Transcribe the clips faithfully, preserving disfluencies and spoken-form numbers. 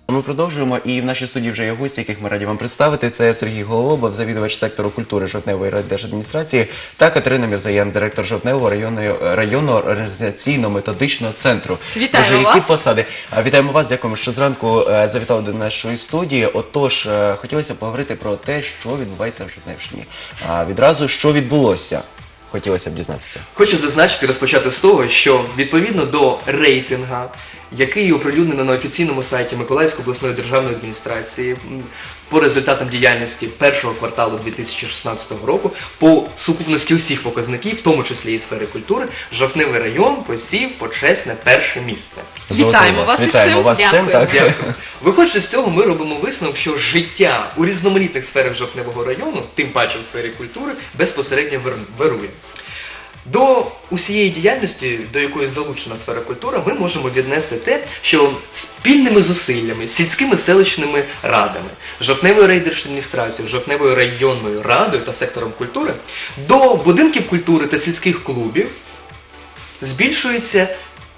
Ми продовжуємо, і в нашій студії вже є гості, яких ми раді вам представити. Це Сергій Гололобов, завідувач сектору культури Жовтневої райдержадміністрації, та Катерина Мірзоян, директор Жовтневого районної, районного організаційно-методичного центру. Вітаємо Боже, вас. які посади. Вітаємо вас, дякуємо, що зранку е, завітали до нашої студії. Отож, е, хотілося б поговорити про те, що відбувається в Жовтневщині. А відразу, що відбулося, хотілося б дізнатися. Хочу зазначити, розпочати з того, що відповідно до рейтинга, який оприлюднено на офіційному сайті Миколаївської обласної державної адміністрації м, по результатам діяльності першого кварталу дві тисячі шістнадцятого року, по сукупності усіх показників, в тому числі і сфери культури, Жовтневий район посів почесне перше місце. Вітаємо вас із Вітаємо цим. вас з цим, Дякую. так. Дякую. Виходячи з цього, ми робимо висновок, що життя у різноманітних сферах Жовтневого району, тим паче в сфері культури, безпосередньо вир- вирує. До усієї діяльності, до якої залучена сфера культури, ми можемо віднести те, що спільними зусиллями, сільськими селищними радами, Жовтневою райдержадміністрацією, Жовтневою районною радою та сектором культури до будинків культури та сільських клубів збільшуються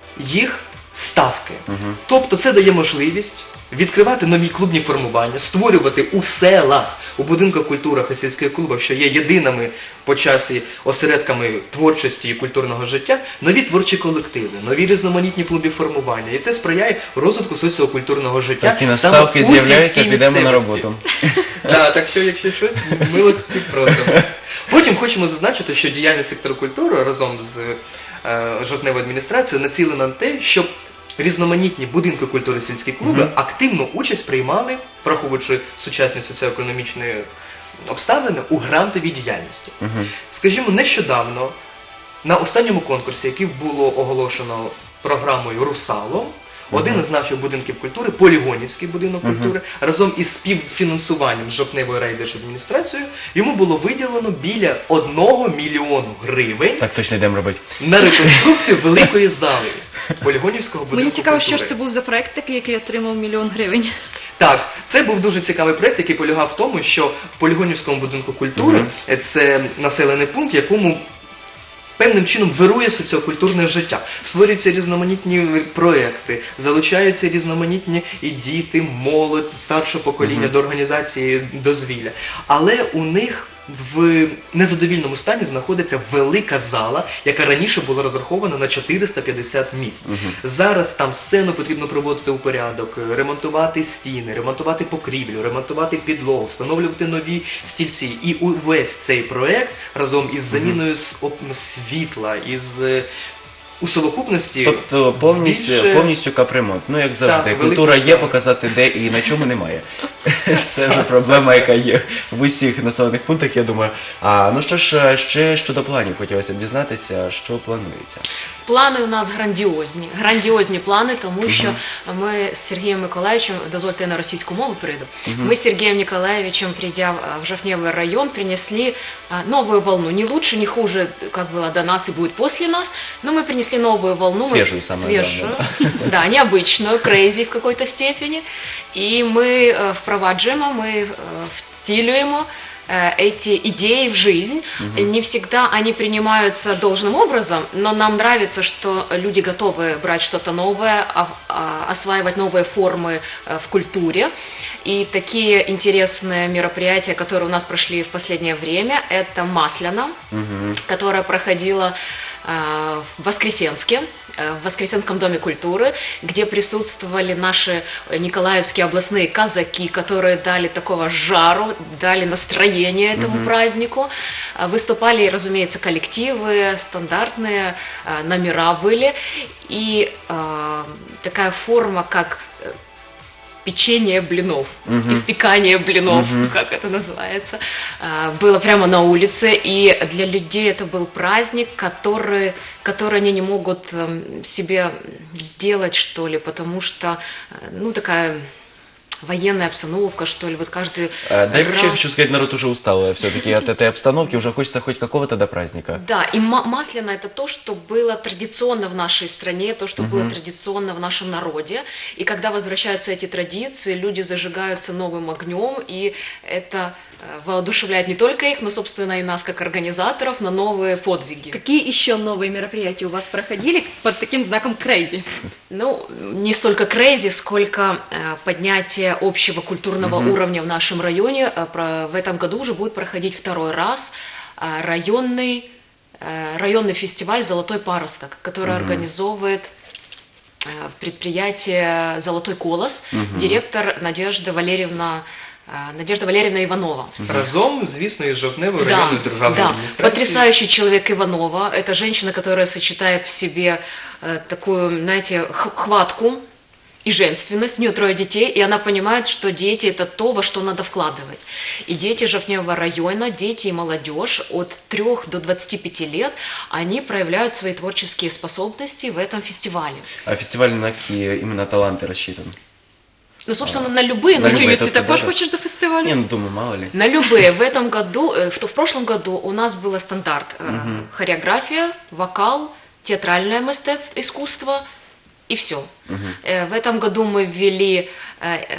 їх ставки. Тобто це дає можливість відкривати нові клубні формування, створювати у селах, у будинках культури і сільських клубах, що є єдиними по часі осередками творчості і культурного життя, нові творчі колективи, нові різноманітні клубні формування. І це сприяє розвитку соціокультурного життя. Такі саме наставки у з'являються, сільській підемо на місцевості. роботу. Так, так що, якщо щось, милості просимо. Потім хочемо зазначити, що діяльність сектору культури разом з е, Жовтневою адміністрацією націлена на те, щоб різноманітні будинки культури, сільські клуби Мгм. активну участь приймали, враховуючи сучасні соціоекономічні обставини, у грантовій діяльності. Мгм. Скажімо, нещодавно на останньому конкурсі, який було оголошено програмою «Русало», один із наших будинків культури, Полігонівський будинок культури, разом із співфінансуванням з Жовтневою райдержадміністрацією, йому було виділено біля одного мільйону гривень Так точно йдемо робити. на реконструкцію великої зали Полігонівського будинку Мені цікаво, що культури. ж це був за проект такий, який отримав мільйон гривень. Так, це був дуже цікавий проєкт, який полягав в тому, що в Полігонівському будинку культури це населений пункт, якому певним чином вирує соціокультурне життя. Створюються різноманітні проекти, залучаються різноманітні і діти, молодь, старше покоління до організації дозвілля. Але у них в незадовільному стані знаходиться велика зала, яка раніше була розрахована на чотириста п'ятдесят місць. Зараз там сцену потрібно приводити у порядок, ремонтувати стіни, ремонтувати покрівлю, ремонтувати підлогу, встановлювати нові стільці. І увесь цей проект разом із заміною с- оп- світла, із е, у совокупності Тобто повністю, більше- повністю капремонт. Ну, як завжди, Так, культура великий є, зал. показати де і на чому немає. Це вже проблема, яка є в усіх населених пунктах, я думаю. А, ну що ж, ще щодо планів хотілося б дізнатися, що планується. Плани у нас грандіозні. Грандіозні плани, тому що ми з Сергієм Миколаївичем, дозвольте, я на російську мову перейду, мы с Сергеем Николаевичем, придя в Жовтневый район, принесли а, новую волну. Не лучше, не хуже, как было до нас и будет после нас, но мы принесли новую волну. Мы- Свежую, самое Свежую, да, необычную, крейзи в какой-то степени. И мы э, впроваджуємо, мы э, втілюємо э, эти идеи в жизнь. Не всегда они принимаются должным образом, но нам нравится, что люди готовы брать что-то новое, а- а- осваивать новые формы э, в культуре. И такие интересные мероприятия, которые у нас прошли в последнее время, это Масляна, которая проходила э, в Воскресенске, э, в Воскресенском доме культуры, где присутствовали наши николаевские областные казаки, которые дали такого жару, дали настроение этому празднику. Э, Выступали, разумеется, коллективы, стандартные э, номера были. И э, такая форма, как э, печенье блинов, испекание блинов, как это называется, а, было прямо на улице, и для людей это был праздник, который, который они не могут эм, себе сделать, что ли, потому что, э, ну, такая военная обстановка, что ли, вот каждый Э, Да и вообще, раз. хочу сказать, народ уже устал все-таки от этой обстановки, уже хочется хоть какого-то до праздника. Да, и ма- масляно это то, что было традиционно в нашей стране, то, что было традиционно в нашем народе. И когда возвращаются эти традиции, люди зажигаются новым огнем, и это э, воодушевляет не только их, но, собственно, и нас, как организаторов, на новые подвиги. Какие еще новые мероприятия у вас проходили под таким знаком Crazy? Ну, не столько крейзи, сколько э, поднятие общего культурного уровня в нашем районе. Э, про- в этом году уже будет проходить второй раз э, районный, э, районный фестиваль «Золотой паросток», который организовывает э, предприятие «Золотой колос», директор Надежда Валерьевна, э, Надежда Валерьевна Иванова. Разом, звісно, із Жовтневою Да, районною державною да. адміністрацією. Потрясающий человек Иванова. Это женщина, которая сочетает в себе э, такую, знаете, х- хватку и женственность. У нее трое детей, и она понимает, что дети – это то, во что надо вкладывать. И дети Жовтневого района, дети и молодежь от трёх до двадцати пяти лет, они проявляют свои творческие способности в этом фестивале. А фестиваль на какие именно таланты рассчитан? Ну, собственно, на любые, На но любые. Тюлю, это ти туда, також да. хочеш до фестивалю? Не, ну думаю, мало ли. На любые. В этом году, э, в, в прошлом году у нас был стандарт э, хореография, вокал, театральное мастерство, искусство и все. В этом году мы ввели э, э,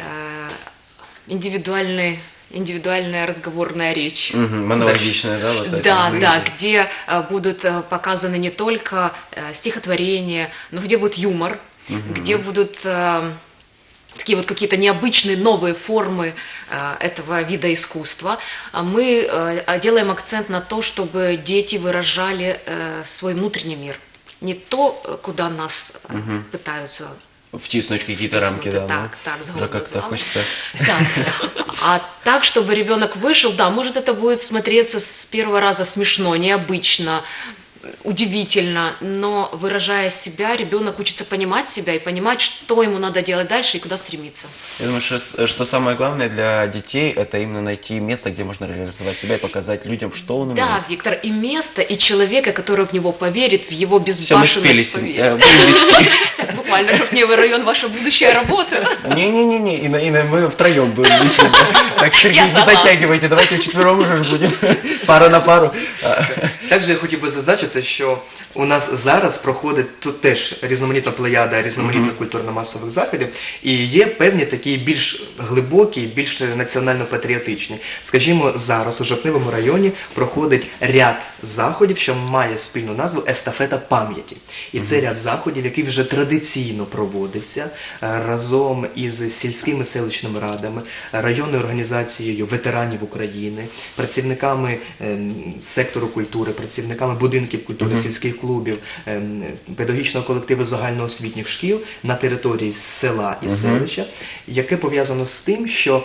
индивидуальный, индивидуальная разговорная речь. Мгм, монологичная, да, вот это? Да, Языки. да, где э, будут э, показаны не только э, стихотворения, но где будет юмор, где будут э, такие вот какие-то необычные новые формы э, этого вида искусства. А Мы э, делаем акцент на то, чтобы дети выражали э, свой внутренний мир. Не то, э, куда нас э, пытаются Втиснуть какие-то втиснуть, рамки, да. так, ну, так, с уже голоду как-то звала. хочется. Так. А так, чтобы ребенок вышел, да, может это будет смотреться с первого раза смешно, необычно, удивительно, но выражая себя, ребенок учится понимать себя и понимать, что ему надо делать дальше и куда стремиться. Я думаю, что, что самое главное для детей – это именно найти место, где можно реализовать себя и показать людям, что он умеет. Да, Виктор, и место, и человека, который в него поверит, в его Все, мы спели безбашенность с- поверит. э, вывести. Буквально, Жовтневый район, ваша будущая работа. Не-не-не, Инна, Инна, мы втроем будем вести. Так, Сергей, Я не согласна. подтягивайте, давайте вчетвером уже ж будем. Пара на пару. А, Також я хотів би зазначити, що у нас зараз проходить тут теж різноманітна плеяда різноманітних культурно-масових заходів, і є певні такі більш глибокі, більш національно-патріотичні. Скажімо, зараз у Жовтневому районі проходить ряд заходів, що має спільну назву «Естафета пам'яті». І це ряд заходів, який вже традиційно проводиться е, разом із сільськими селищними радами, районною організацією ветеранів України, працівниками ем, сектору культури, працівниками будинків культури, сільських клубів, ем, педагогічного колективу загальноосвітніх шкіл на території села і селища, яке пов'язано з тим, що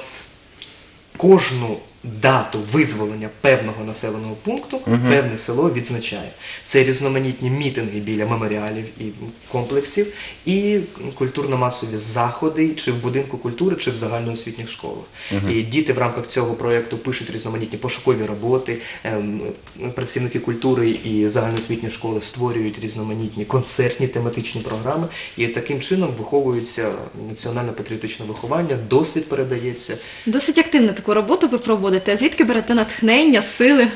кожну дату визволення певного населеного пункту певне село відзначає. Це різноманітні мітинги біля меморіалів і комплексів, і культурно-масові заходи чи в будинку культури, чи в загальноосвітніх школах. І діти в рамках цього проєкту пишуть різноманітні пошукові роботи, ем, працівники культури і загальноосвітні школи створюють різноманітні концертні тематичні програми, і таким чином виховується національно-патріотичне виховання, досвід передається. Досить активно таку роботу ви проводите. А звідки берете натхнення, сили?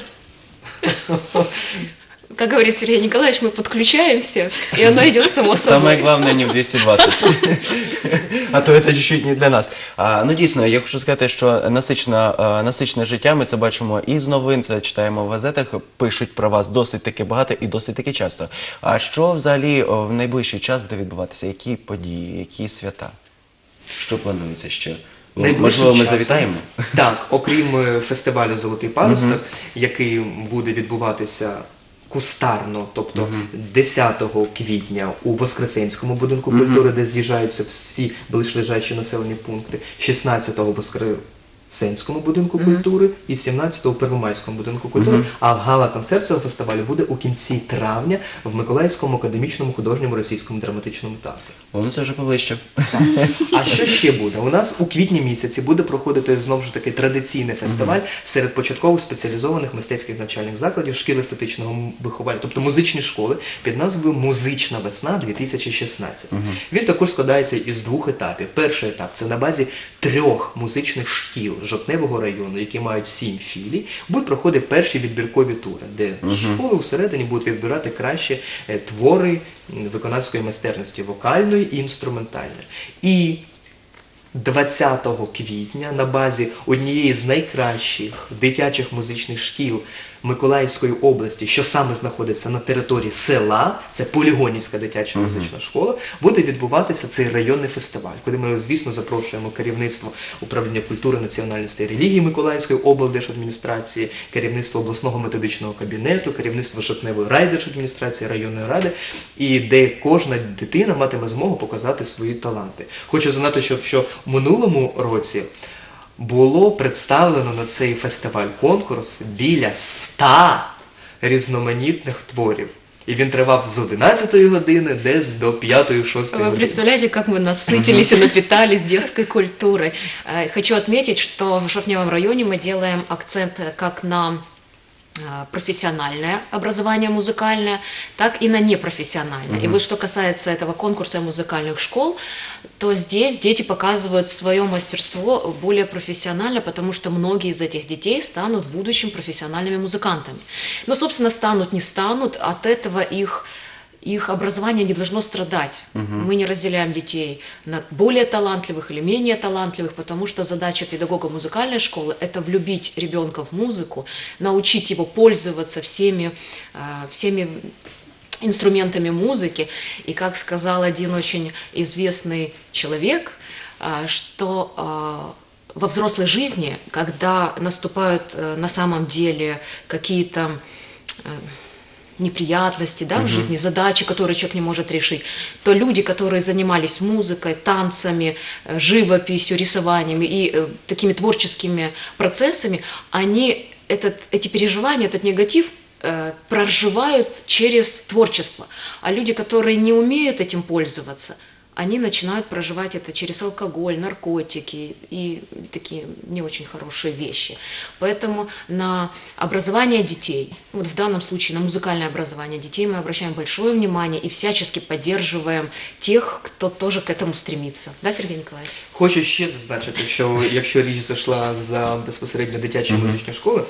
Как говорит Сергей Николаевич, мы подключаемся, и оно идет само собой. Самое главное не в двісті двадцять. А то це чуть-чуть не для нас. А, ну дійсно, я хочу сказати, що насичне, насичне життя, ми це бачимо і з новин, це читаємо в газетах, пишуть про вас досить таки багато і досить таки часто. А що взагалі о, в найближчий час буде відбуватися? Які події, які свята? Що планується ще? Найближчим Можливо, ми часом. завітаємо? Так, окрім е, фестивалю «Золотий паросток», який буде відбуватися кустарно, тобто десятого квітня у Воскресенському будинку культури, де з'їжджаються всі ближлежачі населені пункти, шістнадцятого воскре... Сенському будинку культури і сімнадцятого у Первомайському будинку культури, а гала-концерт цього фестивалю буде у кінці травня в Миколаївському академічному художньому російському драматичному театрі. О, ну це вже поближче. А що ще буде? У нас у квітні місяці буде проходити знову ж таки традиційний фестиваль серед початкових спеціалізованих мистецьких навчальних закладів шкіл естетичного виховання, тобто музичні школи під назвою «Музична весна дві тисячі шістнадцять». Він також складається із двох етапів. Перший етап – це на базі трьох музичних шкіл Жовтневого району, які мають сім філій, будуть проходити перші відбіркові тури, де школи усередині будуть відбирати кращі е, твори виконавської майстерності, вокальної і інструментальної. І двадцятого квітня на базі однієї з найкращих дитячих музичних шкіл Миколаївської області, що саме знаходиться на території села, це Полігонівська дитяча музична школа, буде відбуватися цей районний фестиваль, куди ми, звісно, запрошуємо керівництво управління культури, національності і релігії Миколаївської облдержадміністрації, керівництво обласного методичного кабінету, керівництво Жовтневої райдержадміністрації, районної ради, і де кожна дитина матиме змогу показати свої таланти. Хочу знати, що, що в минулому році було представлено на цей фестиваль-конкурс біля ста різноманітних творів. І він тривав з одинадцятої години десь до п'ятої-шостої Вы години. представляете, как мы насытились и напитались детской культурой. Э, Хочу отметить, что в Жовтневом районе мы делаем акцент как на э, профессиональное образование музыкальное, так и на непрофессиональное. И вот что касается этого конкурса музыкальных школ, то здесь дети показывают свое мастерство более профессионально, потому что многие из этих детей станут в будущем профессиональными музыкантами. Но, собственно, станут, не станут, от этого их их образование не должно страдать. Мы не разделяем детей на более талантливых или менее талантливых, потому что задача педагога музыкальной школы – это влюбить ребенка в музыку, научить его пользоваться всеми, э, всеми инструментами музыки. И, как сказал один очень известный человек, э, что э, во взрослой жизни, когда наступают э, на самом деле какие-то э, неприятности, да, в жизни, задачи, которые человек не может решить, то люди, которые занимались музыкой, танцами, э, живописью, рисованиями и э, такими творческими процессами, они этот, эти переживания, этот негатив э, проживают через творчество. А люди, которые не умеют этим пользоваться, они начинают проживать это через алкоголь, наркотики и такие не очень хорошие вещи. Поэтому на образование детей, вот в данном случае на музыкальное образование детей мы обращаем большое внимание и всячески поддерживаем тех, кто тоже к этому стремится. Да, Сергей Николаевич? Хочу ще зазначити, що якщо річ зайшла за безпосередньо дитячі музичні школи,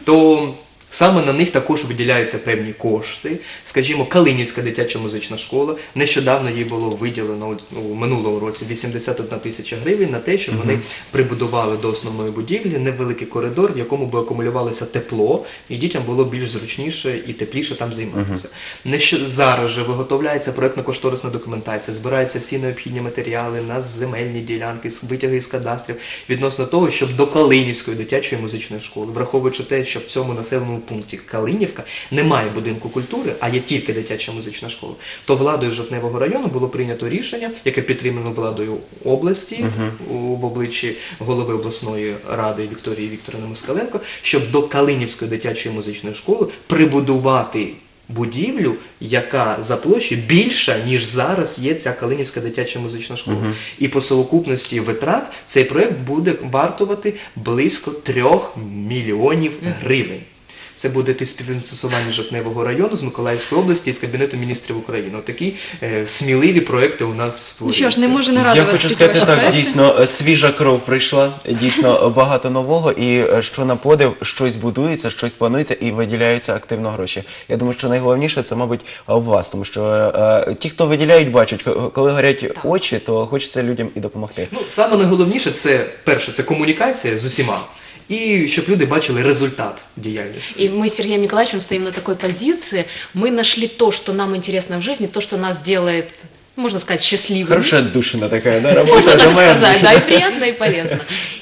то саме на них також виділяються певні кошти. Скажімо, Калинівська дитяча музична школа, нещодавно їй було виділено у минулому році вісімдесят одна тисяча гривень на те, щоб вони прибудували до основної будівлі невеликий коридор, в якому би акумулювалося тепло, і дітям було більш зручніше і тепліше там займатися. Нещо... Зараз же виготовляється проєктно-кошторисна документація, збираються всі необхідні матеріали на земельні ділянки, витяги з кадастрів, відносно того, щоб до Калинівської дитячої музичної школи, враховуючи те, що в цьому населеному пункті Калинівка немає будинку культури, а є тільки дитяча музична школа, то владою Жовтневого району було прийнято рішення, яке підтримано владою області у, в обличчі голови обласної ради Вікторії Вікторівни Москаленко, щоб до Калинівської дитячої музичної школи прибудувати будівлю, яка за площею більша, ніж зараз є ця Калинівська дитяча музична школа. Uh-huh. І по совокупності витрат цей проєкт буде вартувати близько трьох мільйонів гривень. Це буде йти співфінансування Жовтневого району з Миколаївської області і з Кабінету міністрів України. Такі е, сміливі проекти у нас Ну створюються. що ж, не може не радувати. Я хочу такі сказати ваші так, проекти. дійсно, е, свіжа кров прийшла, дійсно багато нового, і е, що на подив, щось будується, щось планується і виділяються активно гроші. Я думаю, що найголовніше це, мабуть, у вас, тому що е, ті, хто виділяють, бачать, К- коли горять очі, то хочеться людям і допомогти. Ну, саме найголовніше це, перше, це комунікація з усіма. І щоб люди бачили результат діяльності. И мы с Сергеем Николаевичем стоим на такой позиции. Мы нашли то, что нам интересно в жизни, то, что нас делает, можно сказать, счастливыми. Хороша душина така, да, робота. Можно так моя сказать, душина. да, и приятно, и полезно.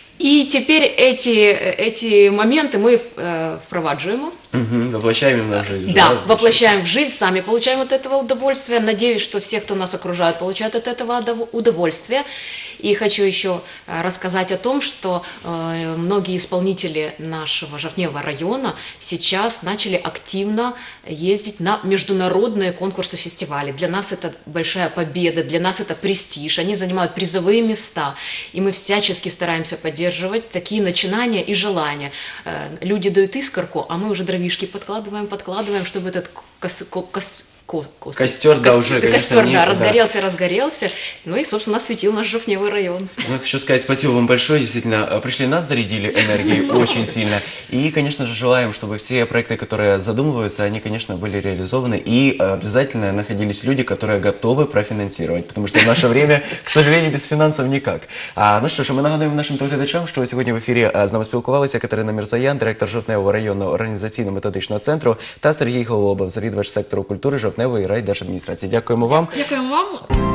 И теперь эти, эти моменты мы э, впроваджуем. Мгм, воплощаємо на жизнь. Да, воплощаем в жизнь, сами получаем от этого удовольствие. Надеюсь, что все, кто нас окружает, получают от этого удов- удовольствие. И хочу еще э, рассказать о том, что э, многие исполнители нашего Жовтневого района сейчас начали активно ездить на международные конкурсы, фестивали. Для нас это большая победа, для нас это престиж. Они занимают призовые места, и мы всячески стараемся поддерживать такие начинания и желания. Э, Люди дают искорку, а мы уже дровишки подкладываем, подкладываем, чтобы этот кос, ко- кос- ко- кос- Костер, да, кос- уже, конечно, костер, не- да, да. разгорелся, разгорелся. Ну и, собственно, осветил наш Жовтневый район. Ну, я хочу сказать спасибо вам большое, действительно, э, пришли, нас зарядили энергией очень сильно. И, конечно же, желаем, чтобы все проекты, которые задумываются, они, конечно, были реализованы. И э, обязательно находились люди, которые готовы профинансировать, потому что в наше время, к сожалению, без фінансів ніяк. А, ну що ж, ми нагадуємо нашим телеглядачам, що сьогодні в ефірі е, з нами спілкувалися Катерина Мірзоян, директор Жовтневого районного організаційно-методичного центру, та Сергій Голобов, завідувач сектору культури Жовтневої райдержадміністрації. Дякуємо вам. Дякуємо вам.